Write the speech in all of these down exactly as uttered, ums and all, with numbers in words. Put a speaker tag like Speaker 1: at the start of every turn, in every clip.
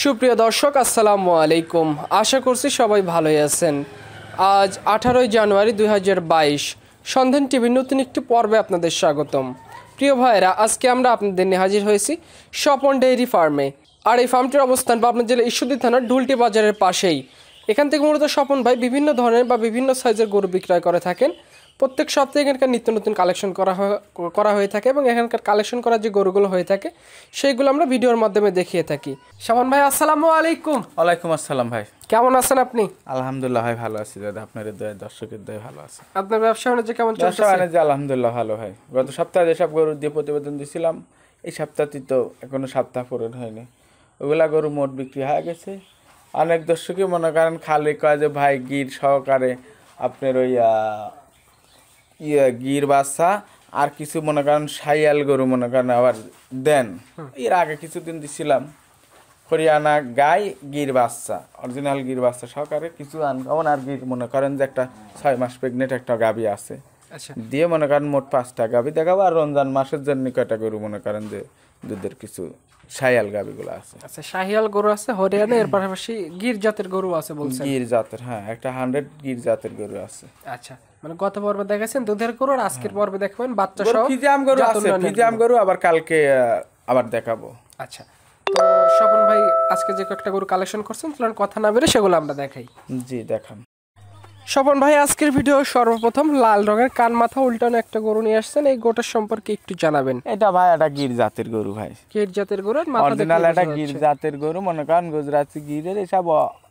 Speaker 1: সুপ্রিয় দর্শক আসসালামু আলাইকুম, আশা করছি সবাই ভালোই আছেন। আজ আঠারোই জানুয়ারি দুই হাজার বাইশ সন্ধান টিভির নতুন একটি পর্বে আপনাদের স্বাগতম। প্রিয় ভাইয়েরা, আজকে আমরা আপনাদের নিয়ে হাজির হয়েছি স্বপন ডেইরি ফার্মে। আর এই ফার্মটির অবস্থান পাবনা জেলা ঈশ্বরদী থানার ঢুলটি বাজারের পাশেই। এখান থেকে মূলত স্বপন ভাই বিভিন্ন ধরনের বা বিভিন্ন সাইজের গরু বিক্রয় করে থাকেন। প্রত্যেক সপ্তাহে এখানকার নিত্য নতুন কালেকশন করা করা হয়ে থাকে এবং এখানকার কালেকশন করা যে গরুগুলো হয়ে থাকে সেইগুলো আমরা ভিডিওর মাধ্যমে দেখিয়ে থাকি। স্বপন ভাই আসসালামু আলাইকুম।
Speaker 2: ওয়ালাইকুম আসসালাম ভাই,
Speaker 1: কেমন আছেন আপনি?
Speaker 2: আলহামদুলিল্লাহ ভাই ভালো আছি দাদা, আপনার দয়া দর্শকের দয়া ভালো আছে।
Speaker 1: আপনার ব্যবসা বাণিজ্য কেমন চলছে?
Speaker 2: ব্যবসা বাণিজ্য আলহামদুলিল্লাহ ভালো ভাই। গত সপ্তাহে যেসব গরু দিয়ে প্রতিবেদন দিয়েছিলাম এই সপ্তাহটি তো এখনো সপ্তাহ পূরণ হয়নি, ওগুলা গরু মোট বিক্রি হয়ে গেছে। অনেক দর্শকই মনে করেন খালি কয় যে ভাই গির সহকারে আপনার ওই ইয়ে গির বাচ্চা আর কিছু মনে করেন সাইয়াল গরু মনে করেন আবার দেন। এর আগে কিছুদিন দিছিলাম হরিয়ানা গাই গির বাচ্চা, অরিজিনাল গির বাচ্চা সহকারে কিছু আনকমন আর গির মনে করেন যে একটা ছয় মাস প্রেগনেন্ট একটা গাভী আছে দিয়ে মনে করেন মোট পাঁচটা গাভী দেখাবো। আর রমজান মাসের জন্য কয়টা গরু মনে করেন যে দুধের কিছু শাহিয়াল গাভীগুলো আছে।
Speaker 1: আচ্ছা, শাহিয়াল গরু আছে হরিয়ানা, এর পাশাপাশি গির জাতের গরু আছে বলছেন?
Speaker 2: গির জাতের, হ্যাঁ একটা হান্ড্রেড গির জাতের গরু আছে।
Speaker 1: আচ্ছা, মানে গত পর্বে দেখাচ্ছেন দুধের গরু, আর আজকের পর্বে দেখাবেন বাচ্চা সহ
Speaker 2: ফিজিয়াম গরু আছে। ফিজিয়াম গরু আবার কালকে আবার দেখাবো।
Speaker 1: আচ্ছা, তো স্বপন ভাই আজকে যে কয়েকটা গরু কালেকশন করছেন চলুন কথা না বেরে সেগুলো আমরা দেখাই।
Speaker 2: জি দেখান।
Speaker 1: স্বপন ভাই আজকের ভিডিও সর্বপ্রথম লাল রঙের কান মাথা উল্টানো একটা গরু নিয়ে আসছেন, এই গরুটার সম্পর্কে একটু জানাবেন।
Speaker 2: এটা ভাই একটা গির জাতের গরু ভাই,
Speaker 1: গির জাতের গরু,
Speaker 2: অরিজিনাল একটা গির জাতের গরু মনে করেন গুজরাটি গিরের। এসব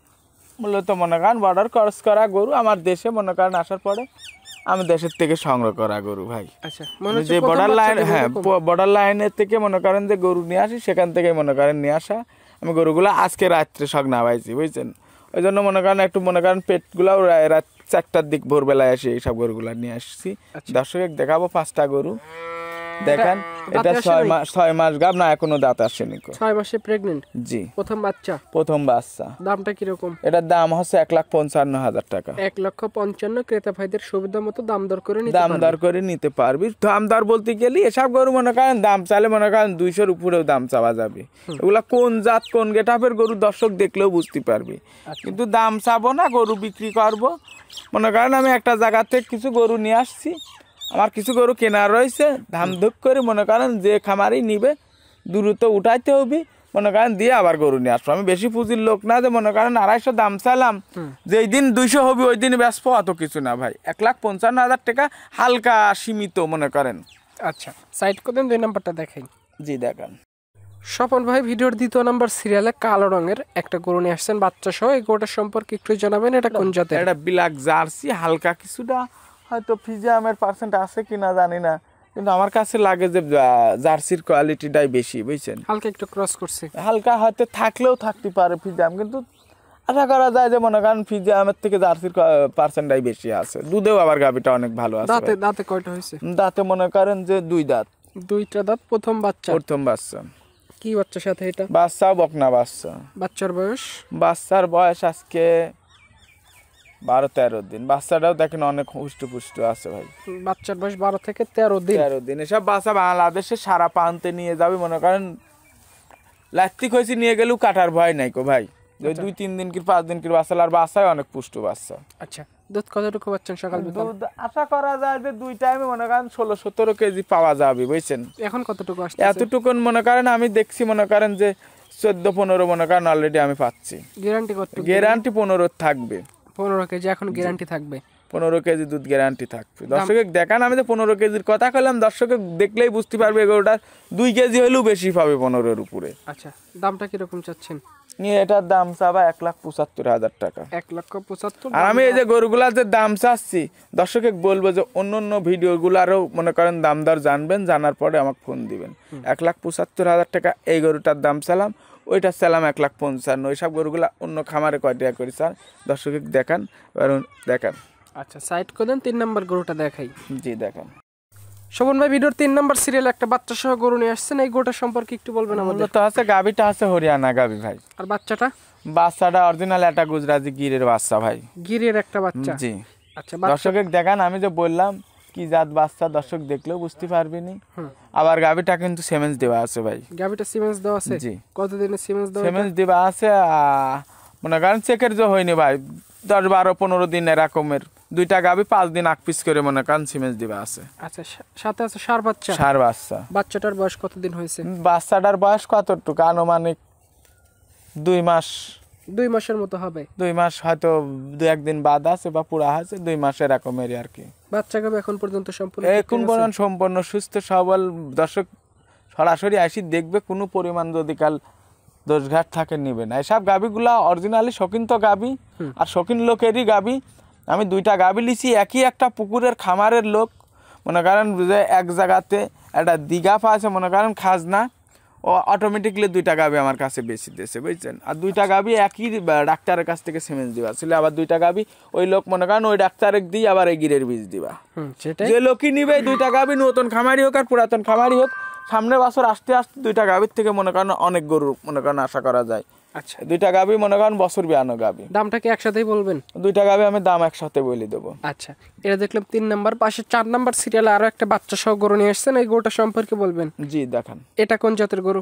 Speaker 2: মূলত মনে করেন বর্ডার ক্রস করা গরু আমার দেশে মনে করেন আসার পরে আমি দেশের থেকে সংগ্রহ করা গরু ভাই।
Speaker 1: আচ্ছা,
Speaker 2: যে বর্ডার লাইন, হ্যাঁ বর্ডার লাইনের থেকে মনে করেন যে গরু নিয়ে আসি সেখান থেকে মনে করেন নিয়ে আসা। আমি গরুগুলো আজকে রাত্রে সব নামাইছি বুঝছেন, ওই জন্য মনে করেন একটু মনে করেন পেটগুলাও রাত চারটার দিক ভোরবেলায় আসি এইসব গরুগুলা নিয়ে আসছি। দর্শক দেখাবো পাঁচটা গরু দেখেন। এটা ছয় মাস ছয় মাস গাব না, এখনো দাঁত আসেনি।
Speaker 1: ছয় মাসে প্রেগনেন্ট?
Speaker 2: জি,
Speaker 1: প্রথম বাচ্চা।
Speaker 2: প্রথম বাচ্চা।
Speaker 1: দামটা কিরকম?
Speaker 2: এটার দাম হচ্ছে এক লাখ পঞ্চান্ন হাজার টাকা।
Speaker 1: এক লক্ষ পঞ্চান্ন। ক্রেতা ভাইদের সুবিধা মতো দাম দর করে
Speaker 2: দাম দর করে নিতে পারবি। দাম দর বলতে গেলে এসব গরু মনে করেন দাম চাইলে মনে করেন দুইশোর উপরেও দাম চাওয়া যাবে। এগুলা কোন জাত কোন গেটাপের গরু দর্শক দেখলেও বুঝতে পারবি। কিন্তু দাম চাবো না, গরু বিক্রি করবো। মনে করেন আমি একটা জায়গা থেকে কিছু গরু নিয়ে আসছি, আমার কিছু গরু কেনার রয়েছে, ধাম ধুক করে মনে করেন যে খামারই নিবে দূরত্ব উঠাইতে হবে মনে করেন দিয়ে আবার গরু নিয়ে আসবো। আমি বেশি পুঁজির লোক না যে মনে করেন আড়াইশো দাম চাইলাম যে এই দিন দুইশো হবে ওই দিন ব্যস্ত, অত কিছু না ভাই। এক লাখ পঞ্চান্ন হাজার টাকা হালকা সীমিত মনে করেন।
Speaker 1: আচ্ছা, সাইড করেন, দুই নাম্বারটা দেখাই।
Speaker 2: জি দেখান।
Speaker 1: স্বপন ভাই ভিডিওর দ্বিতীয় নাম্বার সিরিয়ালে কালো রঙের একটা গরু নিয়ে আসছেন বাচ্চা সহ, এই গরুটার সম্পর্কে একটু জানাবেন। এটা কোন জাতের?
Speaker 2: এটা ব্ল্যাক জার্সি, হালকা কিছুটা হয়তো ফিজিয়ামের পার্সেন্ট আছে কিনা জানি না, কিন্তু আমার কাছে লাগে যে জার্সির কোয়ালিটিটাই বেশি বুঝছেন।
Speaker 1: হালকা একটু ক্রস করছে,
Speaker 2: হালকা হয়তো থাকলেও থাকতে পারে ফিজিয়াম, কিন্তু আশা করা যায় যে মনে করেন ফিজিয়ামের থেকে জার্সির পার্সেন্টটাই বেশি আছে। দুধেও আবার গাভিটা অনেক ভালো আছে।
Speaker 1: দাঁতে দাঁতে কয়টা হয়েছে?
Speaker 2: দাঁতে মনে করেন যে দুই দাঁত।
Speaker 1: দুইটা দাঁত। প্রথম বাচ্চা?
Speaker 2: প্রথম বাচ্চা।
Speaker 1: কি বাচ্চার সাথে এটা?
Speaker 2: বাচ্চা বকনা বাচ্চা।
Speaker 1: বাচ্চার বয়স?
Speaker 2: বাচ্চার বয়স আজকে বারো তেরো দিন। বাচ্চাটাও দেখেন অনেক হুষ্টপুষ্ট আছে ভাই।
Speaker 1: বাচ্চার বয়স বারো থেকে তেরো দিন।
Speaker 2: তেরো দিন। এসব বাচ্চা বাংলাদেশে সারা প্রান্তে নিয়ে যাবে মনে করেন লাত্তিক হয়েছে নিয়ে গেলেও কাটার ভয় নাই কো ভাই। দুই তিন দিন কি পাঁচ দিন কি বাচ্চা, আর বাচ্চায় অনেক পুষ্ট বাচ্চা।
Speaker 1: আচ্ছা, দুধ কতটুকু পাচ্ছেন সকাল বিকাল?
Speaker 2: দুধ আশা করা যায় যে দুই টাইমে মনে করেন ষোলো সতেরো কেজি পাওয়া যাবে বুঝছেন।
Speaker 1: এখন কতটুকু আসছে?
Speaker 2: এতটুকুন মনে করেন আমি দেখছি মনে করেন যে চোদ্দ পনেরো মনে করেন অলরেডি আমি পাচ্ছি।
Speaker 1: গ্যারান্টি কত?
Speaker 2: গ্যারান্টি পনেরো থাকবে।
Speaker 1: পনেরো কেজি এখন গ্যারান্টি থাকবে?
Speaker 2: পনেরো কেজি দুধ গ্যারান্টি থাকবে। দর্শকে দেখান, আমি যে পনেরো কেজির কথা কইলাম, দর্শকে দেখলেই বুঝতে পারবে এগুলোটা দুই কেজি হলেও বেশি পাবে পনেরোর উপরে।
Speaker 1: আচ্ছা, দামটা কিরকম চাচ্ছেন?
Speaker 2: নিয়ে এটার দাম চাবা এক লাখ পঁচাত্তর হাজার টাকা।
Speaker 1: এক লক্ষ পঁচাত্তর।
Speaker 2: আর আমি এই যে গরুগুলার যে দাম চাচ্ছি দর্শকে বলবো যে অন্য অন্য ভিডিওগুলারও মনে করেন দাম দর জানবেন, জানার পরে আমাকে ফোন দিবেন। এক লাখ পঁচাত্তর হাজার টাকা এই গরুটার দাম চালাম, ওইটা চালাম এক লাখ পঞ্চান্ন। ওইসব গরুগুলা অন্য খামারে কয় টাকা করি স্যার দর্শকে দেখান দেখান।
Speaker 1: আচ্ছা, সাইড করেন, তিন নাম্বার গরুটা দেখাই।
Speaker 2: জি দেখান।
Speaker 1: শোভন ভাই ভিডিওর তিন নাম্বার সিরিয়াল একটা বাচ্চা সহ গরু নিয়ে আসছেন, এই গরুটার সম্পর্কে একটু বলবেন আমাদের?
Speaker 2: তো আছে গাভিটা আছে হরিয়ানা গাভি ভাই।
Speaker 1: আর বাচ্চাটা?
Speaker 2: বাচ্চাটা অরিজিনাল একটা গুজরাটি গিরের বাচ্চা ভাই।
Speaker 1: গিরের একটা বাচ্চা?
Speaker 2: জি।
Speaker 1: আচ্ছা,
Speaker 2: দর্শকে দেখান। আমি যে বললাম কি জাত বাচ্চা দর্শক দেখলেও বুঝতে পারবি নি। আবার গাভিটা কিন্তু সিমেন্স দেওয়া আছে ভাই।
Speaker 1: গাভিটা সিমেন্স দেওয়া আছে?
Speaker 2: জি।
Speaker 1: কতদিনের সিমেন্স দেওয়া?
Speaker 2: সিমেন্স দেওয়া আছে, আহ, মনে করেন চেকের যে হয়নি ভাই, দশ বারো পনেরো দিন এরকমের দুইটা গাভি পাঁচ দিন আগ পিস করে মনে করেন সিমেন্স দেওয়া আছে।
Speaker 1: আচ্ছা, সাথে আছে সার বাচ্চা?
Speaker 2: সার বাচ্চা।
Speaker 1: বাচ্চাটার বয়স কতদিন হয়েছে?
Speaker 2: বাচ্চাটার বয়স কতটুকু, আনুমানিক দুই মাস।
Speaker 1: দুই মাসের মতো হবে?
Speaker 2: দুই মাস হয়তো দু একদিন বাদ আছে বা পুরা আছে, দুই মাস এরকমেরই আর কি।
Speaker 1: বাচ্চা গাভি এখন পর্যন্ত সম্পূর্ণ
Speaker 2: এখন পর্যন্ত সম্পূর্ণ সুস্থ সবল। দর্শক সরাসরি আসি দেখবে, কোনো পরিমাণ যদি কাল দোষঘাট থাকে নিবে না। এসব গাভিগুলা অরিজিনালি শৌখিন তো গাভি, আর শৌখিন লোকেরই গাভি। আমি দুইটা গাভি লিছি, একই একটা পুকুরের খামারের লোক, মনে করেন যে এক জায়গাতে একটা দিঘা পাচ্ছে মনে করেন খাজনা, ও অটোমেটিকলি দুইটা গাভি আমার কাছে বেশি দিয়েছে, বুঝছেন। আর দুইটা গাভি একই ডাক্তারের কাছ থেকে সিমেন্স দিবা ছিল, আবার দুইটা গাভি ওই লোক মনে করেন ওই ডাক্তারের দিয়ে আবার এই গিরের বীজ দিবা। যে লোকই নিবে দুইটা গাভি, নতুন খামারি হোক আর পুরাতন খামারি হোক, সামনের বছর আসতে আসতে দুইটা গাভির থেকে মনে করেন অনেক গরু মনে করেন আশা করা যায়।
Speaker 1: আচ্ছা,
Speaker 2: দুইটা গাভি মনে করেন বছর বিয়ানো গাভি।
Speaker 1: দামটা কি একসাথেই বলবেন?
Speaker 2: দুইটা গাভি আমি দাম একসাথে বলে দেবো।
Speaker 1: আচ্ছা, এটা দেখলাম তিন নাম্বার, পাশে চার নাম্বার সিরিয়ালে আরো একটা বাচ্চা সহ গরু নিয়ে এসেছেন, এই গরুটা সম্পর্কে বলবেন?
Speaker 2: জি দেখান।
Speaker 1: এটা কোন জাতের গরু?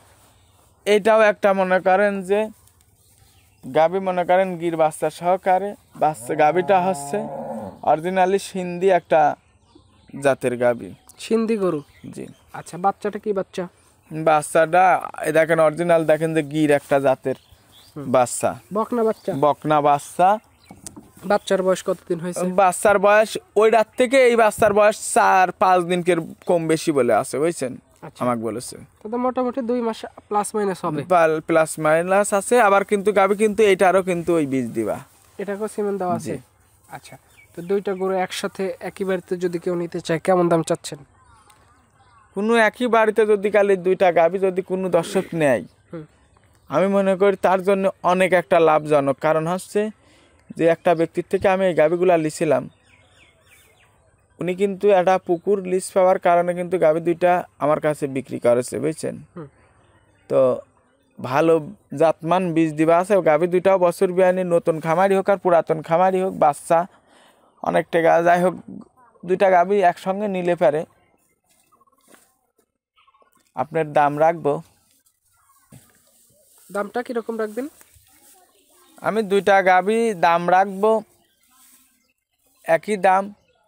Speaker 2: এটাও একটা মনে করেন যে গাভি মনে করেন গির বাচ্চা সহকারে। বাচ্চা গাভিটা হচ্ছে অরিজিনালি সিন্ধি একটা জাতের গাভি।
Speaker 1: সিন্ধি গরু?
Speaker 2: জি।
Speaker 1: আচ্ছা, বাচ্চাটা কি বাচ্চা?
Speaker 2: বাচ্চাটা দেখেন অরিজিনাল, দেখেন যে গির একটা জাতের বাচ্চা,
Speaker 1: বকনা বাচ্চা?
Speaker 2: বকনা বাচ্চা।
Speaker 1: বাচ্চার বয়স কতদিন হয়েছে?
Speaker 2: বাচ্চার বয়স ওই রাত থেকে এই বাচ্চার বয়স চার পাঁচ দিনকে কম বেশি বলে আছে, বুঝছেন। আমাকে বলেছে
Speaker 1: তো মোটামুটি দুই মাস প্লাস মাইনাস হবে।
Speaker 2: প্লাস মাইনাস আছে। আবার কিন্তু গাভি কিন্তু এইটারও কিন্তু ওই বীজ দিবা,
Speaker 1: এটাকেও সিমেন্ট দেওয়া আছে। আচ্ছা, তো দুইটা গরু একসাথে একই বাড়িতে যদি কেউ নিতে চায় কেমন দাম চাচ্ছেন?
Speaker 2: কোনো একই বাড়িতে যদি কালি দুইটা গাভি যদি কোনো দর্শক নেয়, আমি মনে করি তার জন্য অনেক একটা লাভজনক। কারণ হচ্ছে যে একটা ব্যক্তির থেকে আমি এই গাভিগুলা লিছিলাম, উনি কিন্তু একটা পুকুর লিজ পাওয়ার কারণে কিন্তু গাভি দুইটা আমার কাছে বিক্রি করেছে, বুঝছেন। তো ভালো জাতমান বীজ দিবা আছে। গাভি দুইটাও বছর বিয়ানি, নতুন খামারি হোক আর পুরাতন খামারি হোক, বাচ্চা অনেক টাকা যাই হোক, দুইটা গাভি একসঙ্গে নিলে পারে আপনার দাম রাখবো।
Speaker 1: দামটা কিরকম রাখবেন?
Speaker 2: আমি দুইটা গাভি দাম রাখবো একই দাম,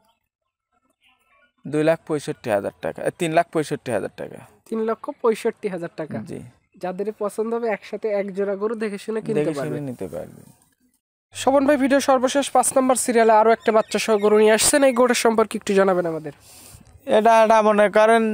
Speaker 2: দুই লাখ পঁয়ষট্টি হাজার টাকা, তিন লাখ পঁয়ষট্টি হাজার টাকা।
Speaker 1: তিন লক্ষ পঁয়ষট্টি হাজার টাকা?
Speaker 2: জি।
Speaker 1: যাদের পছন্দ হবে একসাথে এক জোড়া গরু দেখে শুনে কিনতে পারবে,
Speaker 2: নিতে পারবে।
Speaker 1: শোভন ভাই, ভিডিও সর্বশেষ পাঁচ নম্বর সিরিয়ালে আরো একটা বাচ্চা সহ গরু নিয়ে আসছেন, এই গরুটার সম্পর্কে একটু জানাবেন আমাদের।
Speaker 2: এটা এটা মনে করেন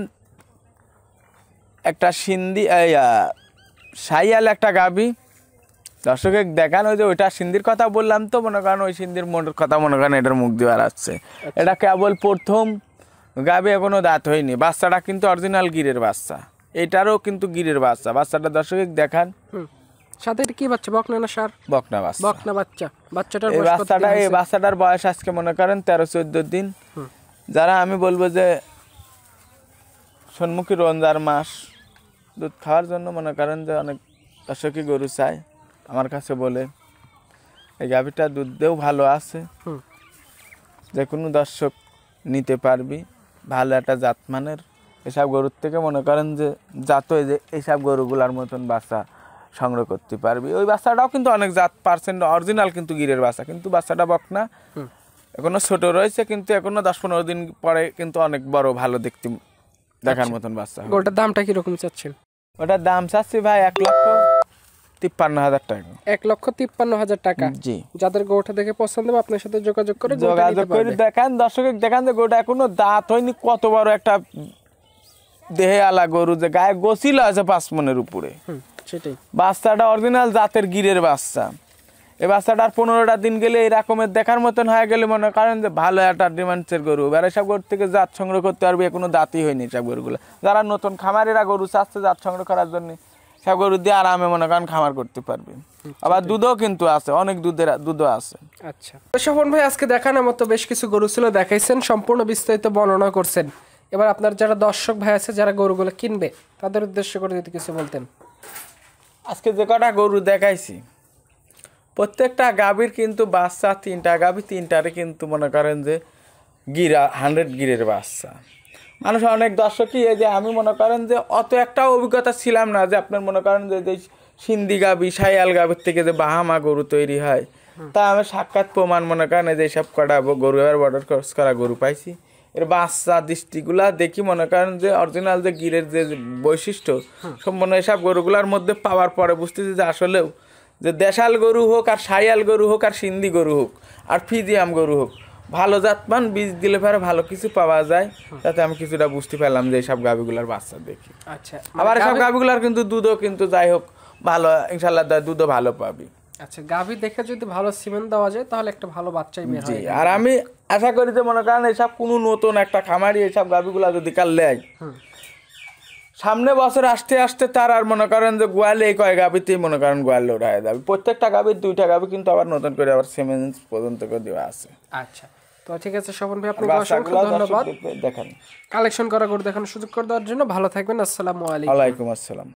Speaker 2: একটা সিন্ধি সাইয়াল একটা গাভি। দর্শকে দেখান ওই যে ওইটা সিন্ধির কথা বললাম, তো মনে করেন ওই সিন্ধির মোটের কথা মনে করেন এটার মুখ দেওয়ার আসছে। এটা কেবল প্রথম গাভি, এখনো দাঁত হয়নি। বাচ্চাটা কিন্তু অরিজিনাল গিরের বাচ্চা, এটারও কিন্তু গিরের বাচ্চা। বাচ্চাটা দর্শকে দেখান।
Speaker 1: সাথে এটা কি বাচ্চা, বকনা না ষাঁড়?
Speaker 2: বকনা বাচ্চা।
Speaker 1: বকনা বাচ্চা। বাচ্চাটার
Speaker 2: এই বাচ্চাটা এই বাচ্চাটার বয়স আজকে মনে করেন তেরো চোদ্দ দিন। যারা আমি বলবো যে সন্মুখী রঞ্জার মাস দুধ খাওয়ার জন্য মনে করেন যে অনেক দর্শকই গরু চায়, আমার কাছে বলে এই গাভিটা দুধেও ভালো আছে, যে কোনো দর্শক নিতে পারবি। ভালো একটা জাতমানের এসব গরুর থেকে মনে করেন যে জাত হয়ে যে এইসব গরুগুলার মতন বাচ্চা সংগ্রহ করতে পারবি। ওই বাচ্চাটাও কিন্তু অনেক জাত পার্সেন্ট অরিজিনাল কিন্তু গিরের বাচ্চা, কিন্তু বাচ্চাটা বকনা, এখনো ছোট রয়েছে, কিন্তু এখনো দশ পনেরো দিন পরে কিন্তু অনেক বড় ভালো দেখতে দেখার মতন বাচ্চা।
Speaker 1: ওটার দামটা কিরকম চাচ্ছেন?
Speaker 2: ওটার দাম চাচ্ছি ভাই এক লক্ষ তিপ্পান্ন হাজার টাকা।
Speaker 1: এক লক্ষ তিপ্পান্ন হাজার টাকা?
Speaker 2: জি।
Speaker 1: যাদের গরুটা দেখে পছন্দ হবে আপনার সাথে যোগাযোগ করে
Speaker 2: যোগাযোগ করে দেখান, দর্শকের দেখান যে গরুটা এখনো দাঁত হয়নি, কত বড় একটা দেহে আলা গরু, যে গায়ে গোছিল আছে পাঁচ মনের উপরে।
Speaker 1: সেটাই।
Speaker 2: বাচ্চাটা অরিজিনাল জাতের গিরের বাচ্চা। এই বাচ্চাটার পনেরোটা দিন গেলে এই রকমের দেখার মতন হয়ে গেলে মনে করেন যে ভালো একটা ডিমান্ডের গরু। এবার এসব গরু থেকে জাত সংগ্রহ করতে পারবে, এখনো দাঁতই হয়নি সব গরুগুলো। যারা নতুন খামারেরা গরু চাচ্ছে জাত সংগ্রহ করার জন্য, সব গরু দিয়ে আরামে মনে করেন খামার করতে পারবে। আবার দুধও কিন্তু আছে, অনেক দুধের দুধও আছে।
Speaker 1: আচ্ছা, শোভন ভাই, আজকে দেখানোর মতো বেশ কিছু গরু ছিল, দেখাইছেন, সম্পূর্ণ বিস্তারিত বর্ণনা করছেন। এবার আপনার যারা দর্শক ভাই আছে যারা গরুগুলো কিনবে তাদের উদ্দেশ্য করে যদি কিছু বলতেন।
Speaker 2: আজকে যে কটা গরু দেখাইছি প্রত্যেকটা গাভীর কিন্তু বাচ্চা, তিনটা গাভী, তিনটারে কিন্তু মনে করেন যে গিরা হান্ড্রেড গিরের বাচ্চা। মানুষ অনেক দর্শকই এই যে আমি মনে করেন যে অত একটা অভিজ্ঞতা ছিলাম না যে আপনার মনে করেন যে যে সিন্ধি গাবি সাইয়াল গাবির থেকে যে বাহামা গরু তৈরি হয়, তা আমি সাক্ষাৎ প্রমাণ মনে করেন যে এইসব কটা গরু এবার বর্ডার ক্রস করা গরু পাইছি। এর বাচ্চা দৃষ্টিগুলা দেখি মনে করেন যে অরিজিনাল যে গিরের যে বৈশিষ্ট্য সম্পূর্ণ এসব গরুগুলার মধ্যে পাওয়ার পরে বুঝতেছি যে আসলেও যে দেশাল গরু হোক আর সাইয়াল গরু হোক আর সিন্ধি গরু হোক আর ফিজিয়াম গরু হোক, ভালো জাতমান বীজ দিলে পরে ভালো কিছু পাওয়া যায়। তাতে আমি কিছুটা বুঝতে পারলাম যে এইসব গাভিগুলার বাচ্চা দেখি।
Speaker 1: আচ্ছা,
Speaker 2: আবার এসব গাভিগুলার কিন্তু দুধও কিন্তু যাই হোক ভালো, ইনশাল্লাহ দুধও ভালো পাবি।
Speaker 1: আচ্ছা, গাভী দেখে যদি ভালো সিমেন্ট দেওয়া যায় তাহলে একটা ভালো বাচ্চাই বের
Speaker 2: জি,
Speaker 1: হয়।
Speaker 2: আর আমি আশা করি যে মনে করেন এইসব কোনো নতুন একটা খামারি এইসব গাভিগুলা যদি কাল লেয়, সামনে বছর আসতে আসতে তার আর মনে করেন যে গোয়ালে এই কয় গাভিতেই মনে করেন গোয়ালে ওঠা যাবে। প্রত্যেকটা গাভির দুইটা গাভি কিন্তু আবার নতুন করে আবার সিমেন্ট পর্যন্ত করে দেওয়া আছে।
Speaker 1: আচ্ছা, তো ঠিক আছে স্বপন ভাই, আপনাকে অসংখ্য ধন্যবাদ
Speaker 2: দেখেন
Speaker 1: কালেকশন করা করে দেখানোর সুযোগ করে দেওয়ার জন্য। ভালো থাকবেন, আসসালামু আলাইকুম।
Speaker 2: ওয়ালাইকুম আসসালাম।